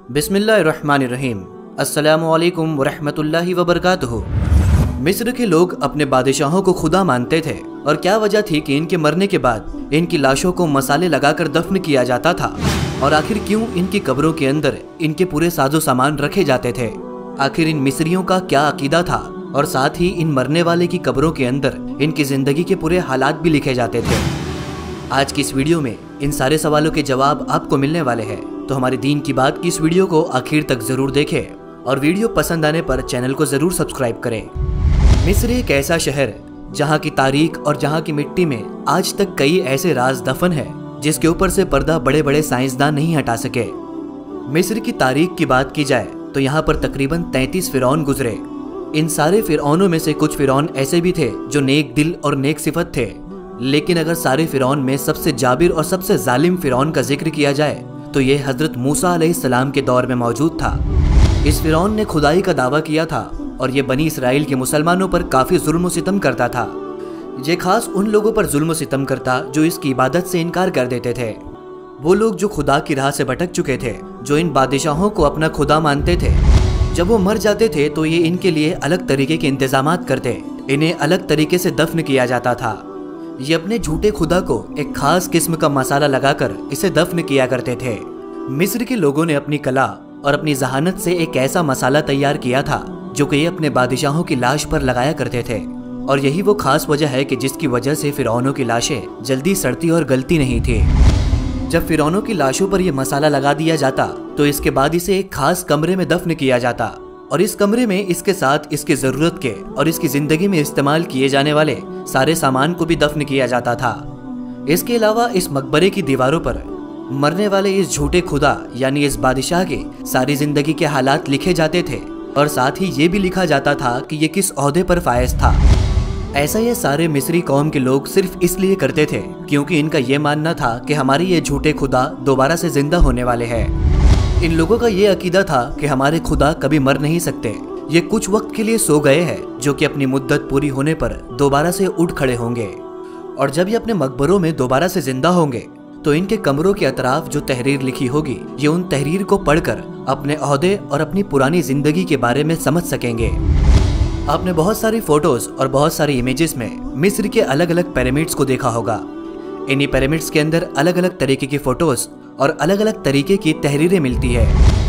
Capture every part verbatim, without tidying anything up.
बिस्मिल्लाहिर्रहमानिर्रहीम। अस्सलामुअलैकुम वरहमतुल्लाहि वबरकातुहू। मिस्र के लोग अपने बादशाहों को खुदा मानते थे और क्या वजह थी कि इनके मरने के बाद इनकी लाशों को मसाले लगाकर दफन किया जाता था, और आखिर क्यों इनकी कब्रों के अंदर इनके पूरे साजो सामान रखे जाते थे। आखिर इन मिस्रियों का क्या अकीदा था, और साथ ही इन मरने वाले की कब्रों के अंदर इनकी जिंदगी के पूरे हालात भी लिखे जाते थे। आज की इस वीडियो में इन सारे सवालों के जवाब आपको मिलने वाले हैं, तो हमारे दीन की बात की इस वीडियो को आखिर तक जरूर देखें और वीडियो पसंद आने पर चैनल को जरूर सब्सक्राइब करें। मिस्र एक ऐसा शहर जहां की तारीख और जहां की मिट्टी में आज तक कई ऐसे राज दफन है जिसके ऊपर से पर्दा बड़े बड़े साइंसदान नहीं हटा सके। मिस्र की तारीख की बात की जाए तो यहाँ पर तकरीबन तैंतीस फिरौन गुजरे। इन सारे फिरौनों में से कुछ फिरौन ऐसे भी थे जो नेक दिल और नेक सिफत थे, लेकिन अगर सारे फिरौन में सबसे जाबिर और सबसे जालिम फिरौन का जिक्र किया जाए तो ये हजरत मूसा अलैहिस्सलाम के दौर में मौजूद था। इस फिरौन ने खुदाई का दावा किया था और ये बनी इसराइल के मुसलमानों पर काफी जुल्म सितम करता था। ये खास उन लोगों पर जुल्म सितम करता जो इसकी इबादत से इनकार कर देते थे। वो लोग जो खुदा की राह से भटक चुके थे, जो इन बादशाहों को अपना खुदा मानते थे, जब वो मर जाते थे तो ये इनके लिए अलग तरीके के इंतजामात करते, इन्हें अलग तरीके से दफन किया जाता था। ये अपने झूठे खुदा को एक खास किस्म का मसाला लगाकर इसे दफन किया करते थे। मिस्र के लोगों ने अपनी कला और अपनी जहानत से एक ऐसा मसाला तैयार किया था जो कि ये अपने बादशाहों की लाश पर लगाया करते थे, और यही वो खास वजह है कि जिसकी वजह से फिरौनों की लाशें जल्दी सड़ती और गलती नहीं थी। जब फिरौनों की लाशों पर यह मसाला लगा दिया जाता तो इसके बाद इसे एक खास कमरे में दफन किया जाता, और इस कमरे में इसके साथ इसकी जरूरत के और इसकी जिंदगी में इस्तेमाल किए जाने वाले सारे सामान को भी दफन किया जाता था। इसके अलावा इस मकबरे की दीवारों पर मरने वाले इस झूठे खुदा यानी इस बादशाह के सारी जिंदगी के हालात लिखे जाते थे, और साथ ही ये भी लिखा जाता था कि ये किस ओहदे पर फायज था। ऐसा ये सारे मिस्री कौम के लोग सिर्फ इसलिए करते थे क्योंकि इनका ये मानना था कि हमारे ये झूठे खुदा दोबारा से जिंदा होने वाले हैं। इन लोगों का ये अकीदा था कि हमारे खुदा कभी मर नहीं सकते, ये कुछ वक्त के लिए सो गए हैं जो कि अपनी मुद्दत पूरी होने पर दोबारा से उठ खड़े होंगे, और जब ये अपने मकबरों में दोबारा से जिंदा होंगे तो इनके कमरों के अतराफ जो तहरीर लिखी होगी ये उन तहरीर को पढ़कर अपने ओहदे और अपनी पुरानी जिंदगी के बारे में समझ सकेंगे। आपने बहुत सारी फोटोज और बहुत सारी इमेजेस में मिस्र के अलग अलग पिरामिड्स को देखा होगा। इन्हीं पिरामिड्स के अंदर अलग अलग तरीके की फोटोज और अलग अलग तरीके की तहरीरें मिलती है।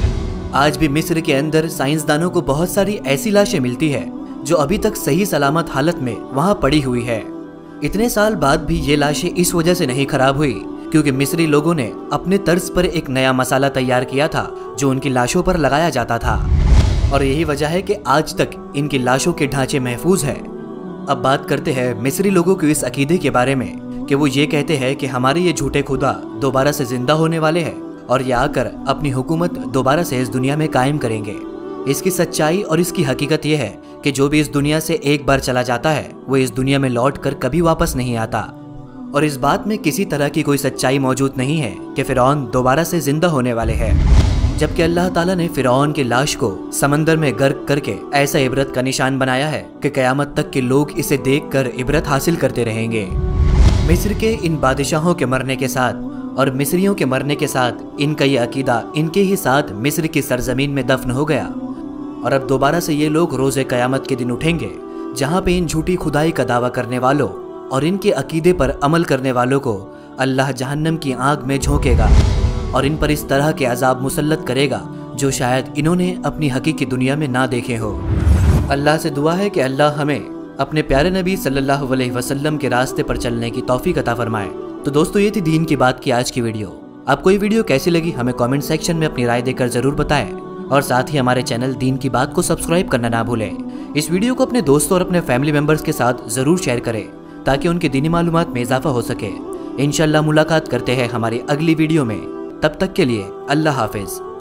आज भी मिस्र के अंदर साइंसदानों को बहुत सारी ऐसी लाशें मिलती है जो अभी तक सही सलामत हालत में वहां पड़ी हुई है। इतने साल बाद भी ये लाशें इस वजह से नहीं खराब हुई क्योंकि मिस्री लोगों ने अपने तर्ज पर एक नया मसाला तैयार किया था जो उनकी लाशों पर लगाया जाता था, और यही वजह है कि आज तक इनकी लाशों के ढांचे महफूज है। अब बात करते हैं मिस्री लोगों के इस अकीदे के बारे में कि वो ये कहते हैं कि हमारे ये झूठे खुदा दोबारा से जिंदा होने वाले हैं और ये आकर अपनी हुकूमत दोबारा से इस दुनिया में कायम करेंगे। इसकी सच्चाई और इसकी हकीकत यह है कि जो भी इस दुनिया से एक बार चला जाता है वो इस दुनिया में लौट कर कभी वापस नहीं आता, और इस बात में किसी तरह की कोई सच्चाई मौजूद नहीं है कि फिरौन दोबारा से जिंदा होने वाले हैं। जबकि अल्लाह ताला ने फिरौन की लाश को समंदर में गर्क करके ऐसा इबरत का निशान बनाया है कि कयामत तक के लोग इसे देखकर इबरत हासिल करते रहेंगे। मिस्र के इन बादशाहों के मरने के साथ और मिस्रियों के मरने के साथ इनका ये अकीदा इनके ही साथ मिस्र की सरजमीन में दफन हो गया, और अब दोबारा से ये लोग रोजे कयामत के दिन उठेंगे जहाँ पे इन झूठी खुदाई का दावा करने वालों और इनके अकीदे पर अमल करने वालों को अल्लाह जहन्नम की आग में झोंकेगा और इन पर इस तरह के अजाब मुसल्लत करेगा जो शायद इन्होंने अपनी हकीकी दुनिया में ना देखे हो। अल्लाह से दुआ है कि अल्लाह हमें अपने प्यारे नबी सल्लल्लाहु अलैहि वसल्लम के रास्ते पर चलने की तौफीक अता फरमाए। तो दोस्तों, ये थी दीन की बात की आज की वीडियो। आपको ये वीडियो कैसी लगी हमें कमेंट सेक्शन में अपनी राय देकर जरूर बताएं, और साथ ही हमारे चैनल दीन की बात को सब्सक्राइब करना ना भूलें। इस वीडियो को अपने दोस्तों और अपने फैमिली मेंबर्स के साथ जरूर शेयर करें ताकि उनकी दीनी मालूमात में इजाफा हो सके। इंशाल्लाह मुलाकात करते हैं हमारी अगली वीडियो में। तब तक के लिए अल्लाह हाफिज।